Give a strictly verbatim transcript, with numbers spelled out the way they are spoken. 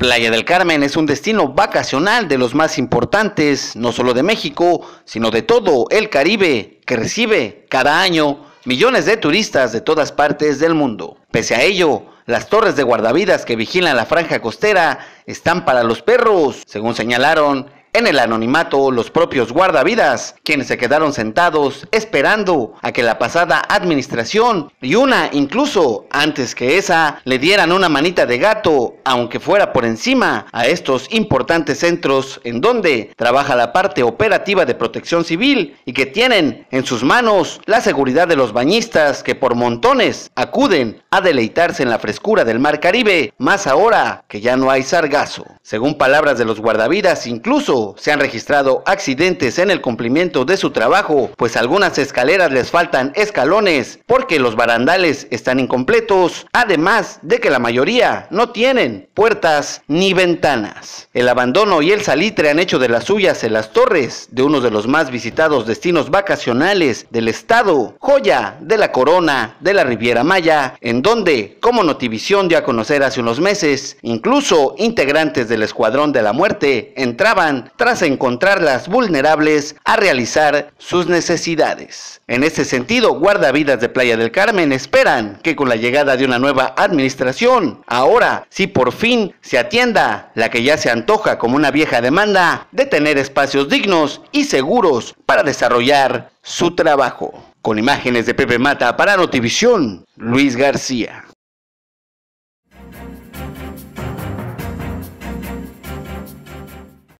Playa del Carmen es un destino vacacional de los más importantes, no solo de México, sino de todo el Caribe, que recibe cada año millones de turistas de todas partes del mundo. Pese a ello, las torres de guardavidas que vigilan la franja costera están para los perros, según señalaron en el anonimato los propios guardavidas, quienes se quedaron sentados esperando a que la pasada administración y una incluso antes que esa le dieran una manita de gato, aunque fuera por encima, a estos importantes centros en donde trabaja la parte operativa de protección civil y que tienen en sus manos la seguridad de los bañistas que por montones acuden a deleitarse en la frescura del mar Caribe, más ahora que ya no hay sargazo. Según palabras de los guardavidas, incluso se han registrado accidentes en el cumplimiento de su trabajo, pues algunas escaleras les faltan escalones porque los barandales están incompletos, además de que la mayoría no tienen puertas ni ventanas. El abandono y el salitre han hecho de las suyas en las torres de uno de los más visitados destinos vacacionales del estado, joya de la corona de la Riviera Maya, en donde, como Notivisión dio a conocer hace unos meses, incluso integrantes del Escuadrón de la Muerte entraban tras encontrarlas vulnerables a realizar sus necesidades. En este sentido, guardavidas de Playa del Carmen esperan que con la llegada de una nueva administración, ahora sí por fin se atienda la que ya se antoja como una vieja demanda de tener espacios dignos y seguros para desarrollar su trabajo. Con imágenes de Pepe Mata para Notivisión, Luis García.